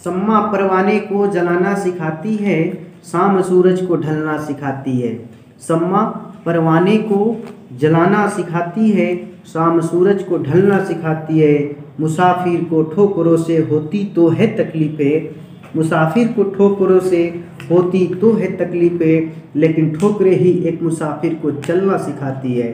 शम्मा परवाने को जलाना सिखाती है, शाम सूरज को ढलना सिखाती है। शम्मा परवाने को जलाना सिखाती है, शाम सूरज को ढलना सिखाती है। मुसाफिर को ठोकरों से होती तो है तकलीफ़ें, मुसाफिर को ठोकरों से होती तो है तकलीफ़ें, लेकिन ठोकरें ही एक मुसाफिर को चलना सिखाती है।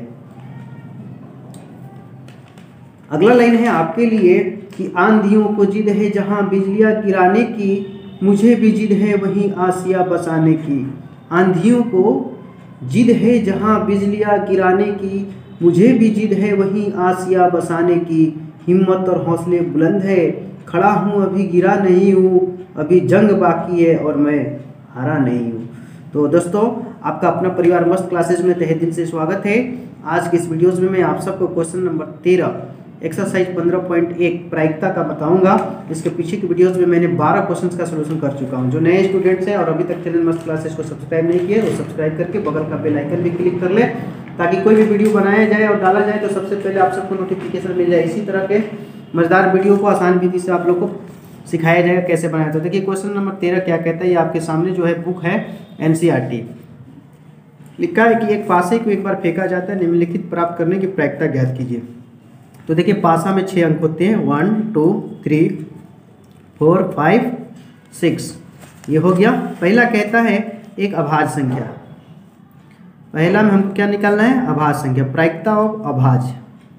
अगला लाइन है आपके लिए कि आंधियों को जिद है जहां बिजलियां गिराने की, मुझे भी जिद है वहीं आसिया बसाने की। आंधियों को जिद है जहां बिजलियां गिराने की, मुझे भी जिद है वहीं आसिया बसाने की। हिम्मत और हौसले बुलंद है, खड़ा हूँ अभी गिरा नहीं हूँ, अभी जंग बाकी है और मैं हारा नहीं हूँ। तो दोस्तों, आपका अपना परिवार मस्त क्लासेस में तहे दिल से स्वागत है। आज के इस वीडियोस में मैं आप सबको क्वेश्चन नंबर 13 एक्सरसाइज 15.1 प्रायिकता का बताऊंगा। इसके पीछे की वीडियोस में मैंने 12 क्वेश्चंस का सलूशन कर चुका हूं। जो नए स्टूडेंट्स हैं और अभी तक चैनल मस्त क्लासेस को सब्सक्राइब नहीं किए तो सब्सक्राइब करके बगल का बेल आइकन भी क्लिक कर ले, ताकि कोई भी वीडियो बनाया जाए और डाला जाए तो सबसे पहले आप सबको नोटिफिकेशन मिल जाए। इसी तरह के मजेदार वीडियो को आसान विधि से आप लोग को सिखाया जाएगा कैसे बनाया। तो देखिए क्वेश्चन नंबर 13 क्या कहता है। ये आपके सामने जो है बुक है NCERT। लिखा है कि एक पासे को एक बार फेंका जाता है, निम्नलिखित प्राप्त करने की प्रायिकता ज्ञात कीजिए। तो देखिए पासा में 6 अंक होते हैं, 1 2 3 4 5 6। ये हो गया। पहला कहता है एक अभाज्य संख्या। पहला में हमको क्या निकालना है? अभाज्य संख्या, प्रायिकता ऑफ अभाज्य।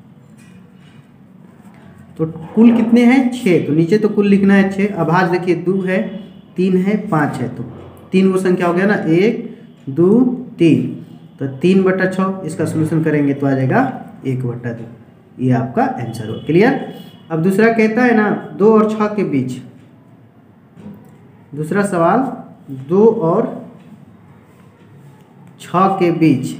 तो कुल कितने हैं? 6। तो नीचे तो कुल लिखना है 6। अभाज्य देखिए 2 है, 3 है, 5 है। तो 3 वो संख्या हो गया ना, 1 2 3। तो 3/6 इसका सोल्यूशन करेंगे तो आ जाएगा 1/2। ये आपका आंसर हो। क्लियर। अब दूसरा कहता है ना 2 और 6 के बीच। दूसरा सवाल 2 और 6 के बीच।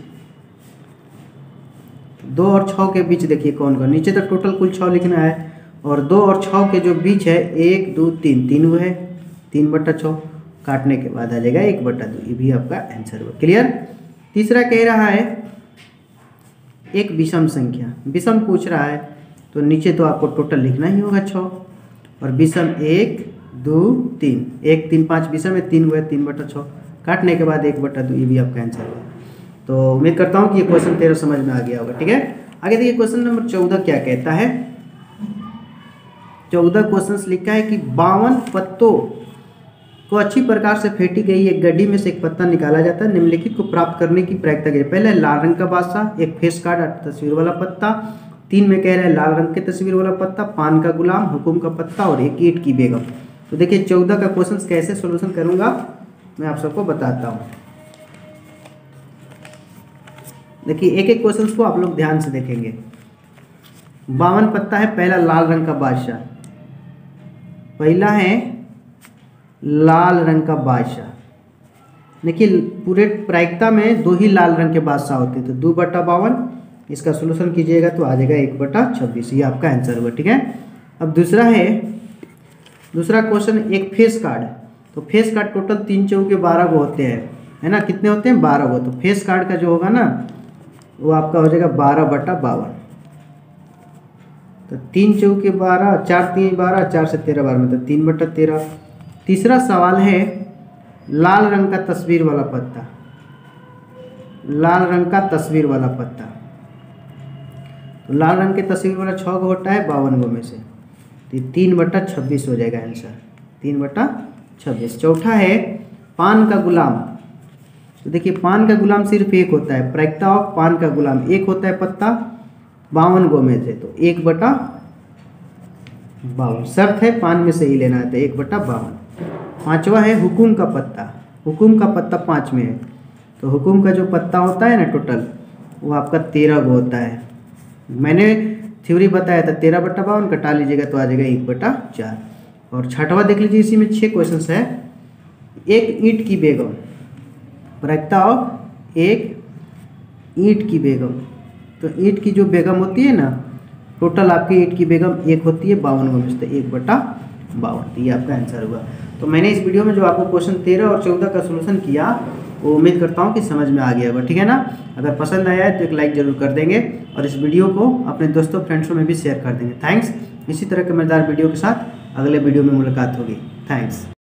2 और 6 के बीच देखिए कौन कौन। नीचे तक टोटल कुल 6 लिखना है और 2 और 6 के जो बीच है 1 2 3, 3 हुए है, 3/6 काटने के बाद आ जाएगा 1/2। ये भी आपका आंसर हुआ। क्लियर। तीसरा कह रहा है एक विषम संख्या। विषम पूछ रहा है तो नीचे तो आपको टोटल लिखना ही होगा 6 और विषम 1 2 3, 1 3 5 विषम है, 3 हुए, 3/6 काटने के बाद 1/2। ये भी आपका आंसर हुआ। तो उम्मीद करता हूँ कि ये क्वेश्चन 13 समझ में आ गया होगा। ठीक है। आगे देखिए क्वेश्चन नंबर 14 क्या कहता है। 14 क्वेश्चन लिखा है कि 52 पत्तों को अच्छी प्रकार से फेंटी गई एक गड्डी में से एक पत्ता निकाला जाता है। निम्नलिखित को प्राप्त करने की प्रायिकता कीजिए। पहले लाल रंग का बादशाह, एक फेस कार्ड तस्वीर वाला पत्ता। 3 में कह रहा है लाल रंग के तस्वीर वाला पत्ता, पान का गुलाम, हुकुम का पत्ता और एक ईंट की बेगम। तो देखिए 14 का क्वेश्चन कैसे सोल्यूशन करूंगा मैं आप सबको बताता हूँ। देखिए एक एक क्वेश्चन को आप लोग ध्यान से देखेंगे। 52 पत्ता है, पहला लाल रंग का बादशाह। पहला है लाल रंग का बादशाह। देखिए पूरे प्रायिकता में 2 ही लाल रंग के बादशाह होते हैं, तो 2/52 इसका सोल्यूशन कीजिएगा तो आ जाएगा 1/26। ये आपका आंसर हुआ। ठीक है। अब दूसरा है, दूसरा क्वेश्चन एक फेस कार्ड। तो फेस कार्ड टोटल 3 चौके 12 को होते हैं, है ना। कितने होते हैं? 12 को। तो फेस कार्ड का जो होगा ना वो आपका हो जाएगा 12/52। तो 3 चौके 12, 4 3 12, 4 से 13 12 मतलब 3/13। तीसरा सवाल है लाल रंग का तस्वीर वाला पत्ता। लाल रंग का तस्वीर वाला पत्ता। तो लाल रंग के तस्वीर वाला 6 को होता है 52 में से, तो 3/26 हो जाएगा आंसर, 3/26। चौथा है पान का गुलाम। तो देखिए पान का गुलाम सिर्फ एक होता है। प्रायिकता ऑफ पान का गुलाम, एक होता है पत्ता 52 में से, तो 1/52। शर्त है पान में से ही लेना है, तो 1/52। पांचवा है हुकुम का पत्ता। हुकुम का पत्ता 5 में है, तो हुकुम का जो पत्ता होता है ना टोटल वो आपका 13 को होता है। मैंने थ्योरी बताया था 13/52, कटा लीजिएगा तो आ जाएगा 1/4। और छठवा देख लीजिए, इसी में 6 क्वेश्चन है। एक ईंट की बेगम। प्रायिकता ऑफ एक ईंट की बेगम। तो ईंट की जो बेगम होती है ना, टोटल आपकी ईंट की बेगम 1 होती है 52 में से, 1/52। ये आपका आंसर हुआ। तो मैंने इस वीडियो में जो आपको क्वेश्चन 13 और 14 का सोल्यूशन किया वो उम्मीद करता हूँ कि समझ में आ गया होगा। ठीक है ना। अगर पसंद आया है तो एक लाइक जरूर कर देंगे और इस वीडियो को अपने दोस्तों फ्रेंड्सों में भी शेयर कर देंगे। थैंक्स। इसी तरह के मजेदार वीडियो के साथ अगले वीडियो में मुलाकात होगी। थैंक्स।